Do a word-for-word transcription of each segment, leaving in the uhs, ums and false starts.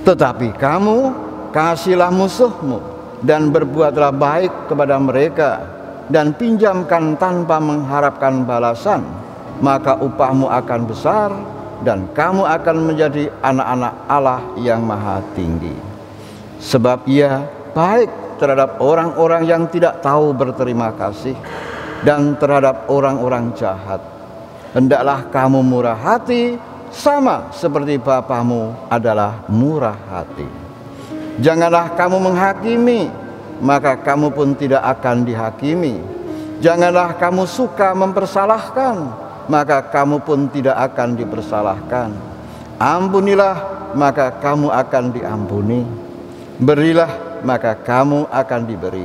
Tetapi kamu kasihilah musuhmu dan berbuatlah baik kepada mereka, dan pinjamkan tanpa mengharapkan balasan, maka upahmu akan besar dan kamu akan menjadi anak-anak Allah yang maha tinggi. Sebab Ia baik terhadap orang-orang yang tidak tahu berterima kasih dan terhadap orang-orang jahat. Hendaklah kamu murah hati sama seperti Bapamu adalah murah hati. Janganlah kamu menghakimi, maka kamu pun tidak akan dihakimi. Janganlah kamu suka mempersalahkan, maka kamu pun tidak akan dipersalahkan. Ampunilah, maka kamu akan diampuni. Berilah, maka kamu akan diberi.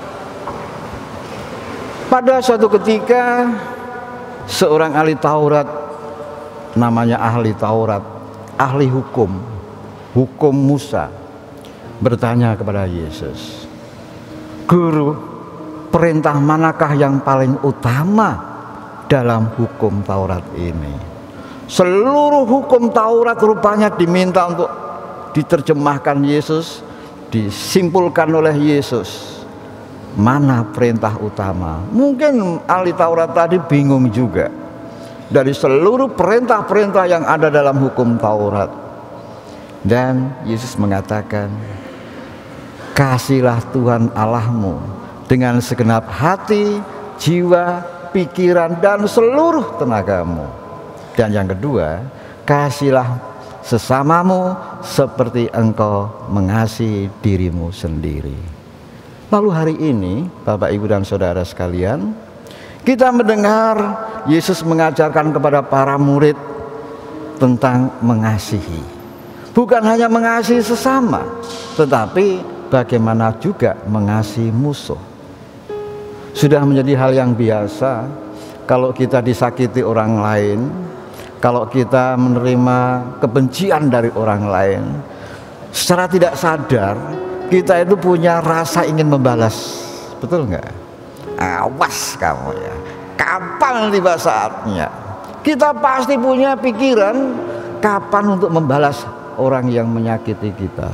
Pada suatu ketika, seorang ahli Taurat, namanya ahli Taurat, ahli hukum, hukum Musa, bertanya kepada Yesus, "Guru, perintah manakah yang paling utama dalam hukum Taurat ini?" Seluruh hukum Taurat rupanya diminta untuk diterjemahkan Yesus, disimpulkan oleh Yesus. Mana perintah utama? Mungkin ahli Taurat tadi bingung juga dari seluruh perintah-perintah yang ada dalam hukum Taurat. Dan Yesus mengatakan, "Kasihlah Tuhan Allahmu dengan segenap hati, jiwa, pikiran, dan seluruh tenagamu." Dan yang kedua, kasihlah sesamamu seperti engkau mengasihi dirimu sendiri. Lalu hari ini, Bapak, Ibu, dan Saudara sekalian, kita mendengar Yesus mengajarkan kepada para murid tentang mengasihi. Bukan hanya mengasihi sesama, tetapi bagaimana juga mengasihi musuh. Sudah menjadi hal yang biasa kalau kita disakiti orang lain, kalau kita menerima kebencian dari orang lain, secara tidak sadar kita itu punya rasa ingin membalas. Betul nggak? Awas kamu ya, kapan tiba saatnya. Kita pasti punya pikiran kapan untuk membalas orang yang menyakiti kita.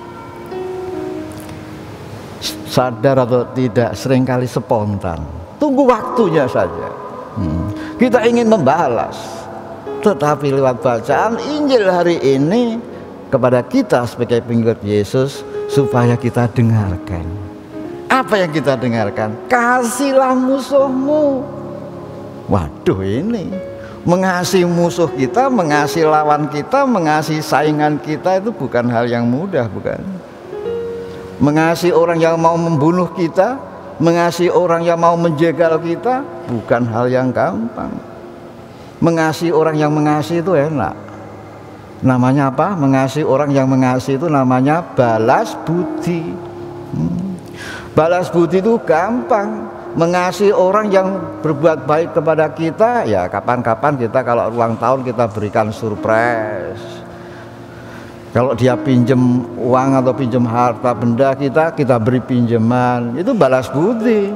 Sadar atau tidak, seringkali spontan, tunggu waktunya saja. hmm. Kita ingin membalas, tetapi lewat bacaan Injil hari ini kepada kita sebagai pengikut Yesus, supaya kita dengarkan. Apa yang kita dengarkan? Kasihlah musuhmu. Waduh, ini mengasihi musuh kita, mengasihi lawan kita, mengasihi saingan kita itu bukan hal yang mudah, bukan? Mengasihi orang yang mau membunuh kita, mengasihi orang yang mau menjegal kita, bukan hal yang gampang. Mengasihi orang yang mengasihi itu enak. Namanya apa? Mengasihi orang yang mengasihi itu namanya balas budi. hmm. Balas budi itu gampang. Mengasihi orang yang berbuat baik kepada kita, ya kapan-kapan kita kalau ulang tahun kita berikan surprise. Kalau dia pinjem uang atau pinjem harta benda kita, kita beri pinjaman. Itu balas budi.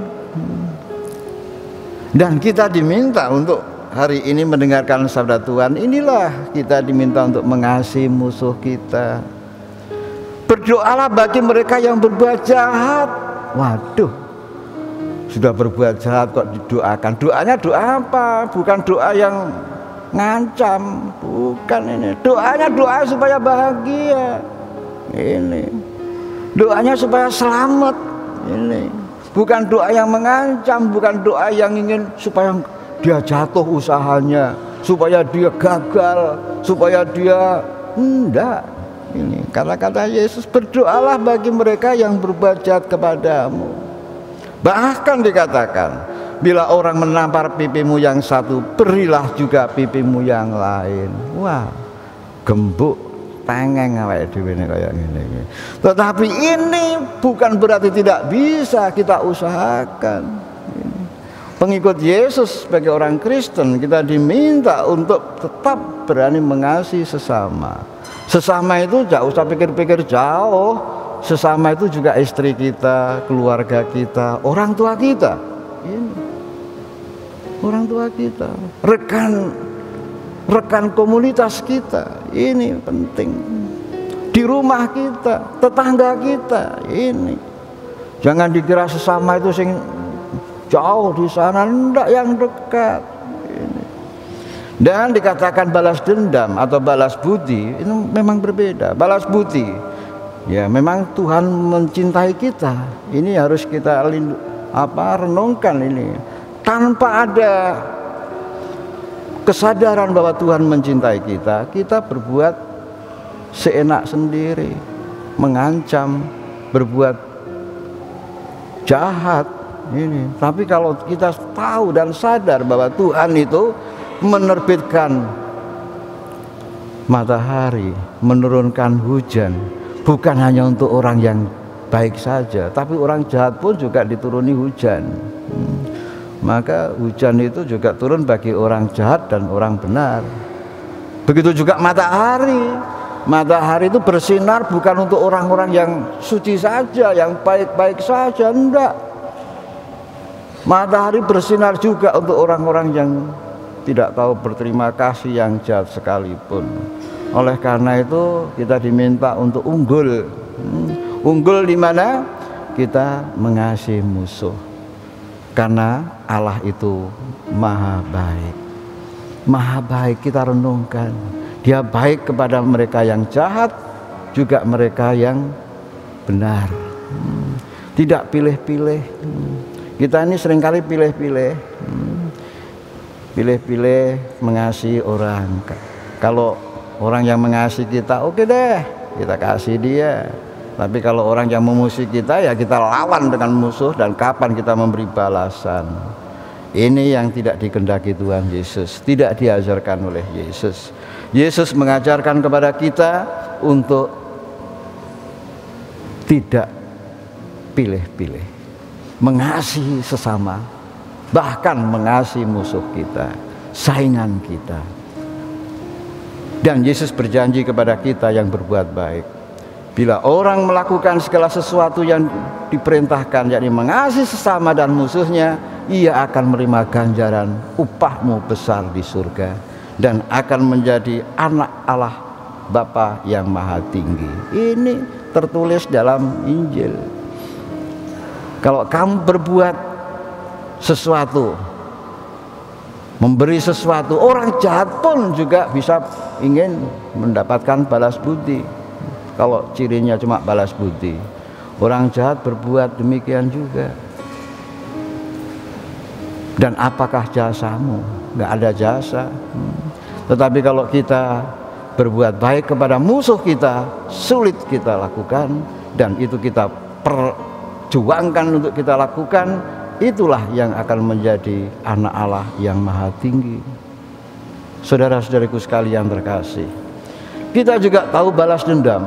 Dan kita diminta untuk hari ini mendengarkan sabda Tuhan. Inilah kita diminta untuk mengasihi musuh kita. Berdoalah bagi mereka yang berbuat jahat. Waduh, sudah berbuat jahat kok didoakan. Doanya doa apa? Bukan doa yang ngancam, bukan ini. Doanya doa supaya bahagia. Ini doanya supaya selamat. Ini bukan doa yang mengancam, bukan doa yang ingin supaya dia jatuh usahanya, supaya dia gagal, supaya dia enggak. Ini kata-kata Yesus, berdoalah bagi mereka yang berbuat jahat kepadamu. Bahkan dikatakan, bila orang menampar pipimu yang satu, berilah juga pipimu yang lain. Wah, gembuk pengen awake dhewe kayak gini. Tetapi ini bukan berarti tidak bisa kita usahakan. Pengikut Yesus sebagai orang Kristen, kita diminta untuk tetap berani mengasihi sesama. Sesama itu gak usah pikir-pikir jauh. Sesama itu juga istri kita, keluarga kita, orang tua kita. Ini orang tua kita, rekan rekan komunitas kita. Ini penting. di rumah kita, tetangga kita ini. Jangan dikira sesama itu sing jauh di sana, enggak, yang dekat ini. Dan dikatakan balas dendam atau balas budi itu memang berbeda. Balas budi, ya memang Tuhan mencintai kita. Ini harus kita lindu, apa renungkan ini. Tanpa ada kesadaran bahwa Tuhan mencintai kita, kita berbuat seenak sendiri, mengancam, berbuat jahat ini. Tapi kalau kita tahu dan sadar bahwa Tuhan itu menerbitkan matahari, menurunkan hujan, bukan hanya untuk orang yang baik saja, tapi orang jahat pun juga dituruni hujan. hmm. Maka hujan itu juga turun bagi orang jahat dan orang benar. Begitu juga matahari. Matahari itu bersinar bukan untuk orang-orang yang suci saja, yang baik-baik saja, enggak. Matahari bersinar juga untuk orang-orang yang tidak tahu berterima kasih, yang jahat sekalipun. Oleh karena itu kita diminta untuk unggul. hmm. Unggul di mana? Kita mengasihi musuh. Karena Allah itu maha baik. Maha baik, kita renungkan. Dia baik kepada mereka yang jahat, juga mereka yang benar. hmm. Tidak pilih-pilih. hmm. Kita ini seringkali pilih-pilih. hmm. Pilih-pilih mengasihi orang. Kalau orang yang mengasihi kita, oke deh, kita kasih dia. Tapi kalau orang yang memusuhi kita, ya kita lawan dengan musuh. Dan kapan kita memberi balasan? Ini yang tidak dikehendaki Tuhan Yesus, tidak diajarkan oleh Yesus. Yesus mengajarkan kepada kita untuk tidak pilih-pilih, mengasihi sesama, bahkan mengasihi musuh kita, saingan kita. Dan Yesus berjanji kepada kita yang berbuat baik, bila orang melakukan segala sesuatu yang diperintahkan, yakni mengasihi sesama dan musuhnya, ia akan menerima ganjaran upahmu besar di surga, dan akan menjadi anak Allah Bapa yang maha tinggi. Ini tertulis dalam Injil. Kalau kamu berbuat sesuatu, memberi sesuatu, orang jahat pun juga bisa ingin mendapatkan balas budi. Kalau cirinya cuma balas budi, orang jahat berbuat demikian juga. Dan apakah jasamu? Nggak ada jasa. hmm. Tetapi kalau kita berbuat baik kepada musuh kita, sulit kita lakukan, dan itu kita perjuangkan untuk kita lakukan, itulah yang akan menjadi anak Allah yang maha tinggi. Saudara-saudariku sekalian terkasih, kita juga tahu balas dendam.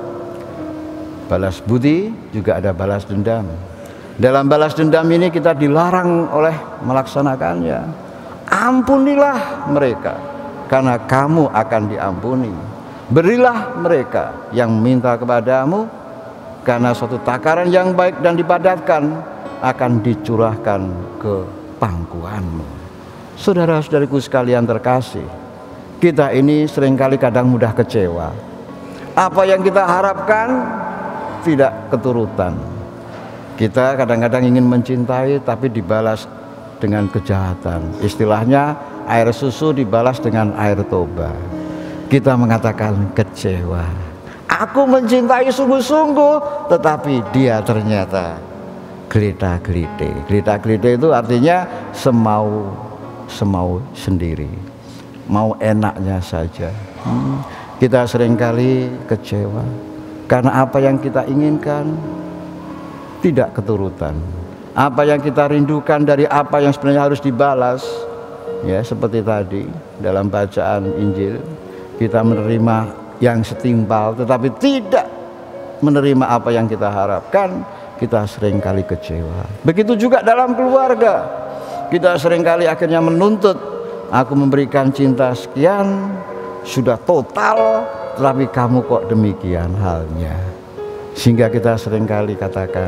Balas budi juga ada balas dendam. Dalam balas dendam ini kita dilarang oleh melaksanakannya. Ampunilah mereka, karena kamu akan diampuni. Berilah mereka yang minta kepadamu, karena suatu takaran yang baik dan dipadatkan akan dicurahkan ke pangkuanmu. Saudara-saudariku sekalian terkasih, kita ini seringkali kadang mudah kecewa. Apa yang kita harapkan tidak keturutan. Kita kadang-kadang ingin mencintai tapi dibalas dengan kejahatan. Istilahnya air susu dibalas dengan air toba. Kita mengatakan kecewa. Aku mencintai sungguh-sungguh, tetapi dia ternyata gelita-gelite. Gelita-gelite itu artinya semau semau sendiri, mau enaknya saja. hmm. Kita seringkali kecewa karena apa yang kita inginkan tidak keturutan. Apa yang kita rindukan dari apa yang sebenarnya harus dibalas, ya seperti tadi dalam bacaan Injil, kita menerima yang setimpal tetapi tidak menerima apa yang kita harapkan, kita seringkali kecewa. Begitu juga dalam keluarga, kita seringkali akhirnya menuntut, aku memberikan cinta sekian, sudah total, tetapi kamu kok demikian halnya. Sehingga kita seringkali katakan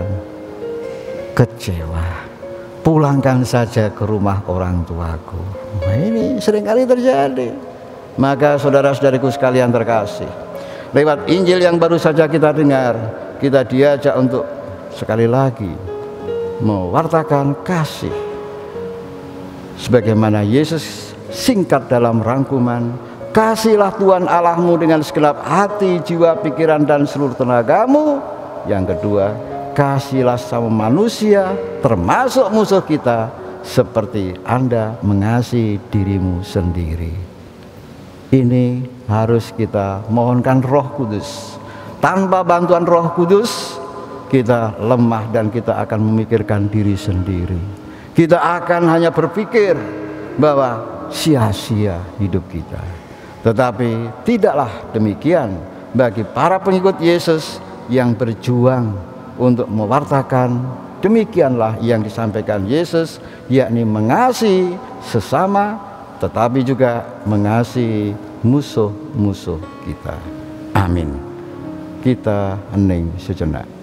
kecewa, pulangkan saja ke rumah orang tuaku. Nah, ini seringkali terjadi. Maka saudara-saudariku sekalian terkasih, lewat Injil yang baru saja kita dengar, kita diajak untuk sekali lagi mewartakan kasih sebagaimana Yesus singkat dalam rangkuman, kasihlah Tuhan Allahmu dengan segenap hati, jiwa, pikiran, dan seluruh tenagamu. Yang kedua, kasihlah sama manusia termasuk musuh kita seperti Anda mengasihi dirimu sendiri. Ini harus kita mohonkan Roh Kudus. Tanpa bantuan Roh Kudus kita lemah dan kita akan memikirkan diri sendiri. Kita akan hanya berpikir bahwa sia-sia hidup kita. Tetapi tidaklah demikian bagi para pengikut Yesus yang berjuang untuk mewartakan demikianlah yang disampaikan Yesus, yakni mengasihi sesama tetapi juga mengasihi musuh-musuh kita. Amin. Kita hening sejenak.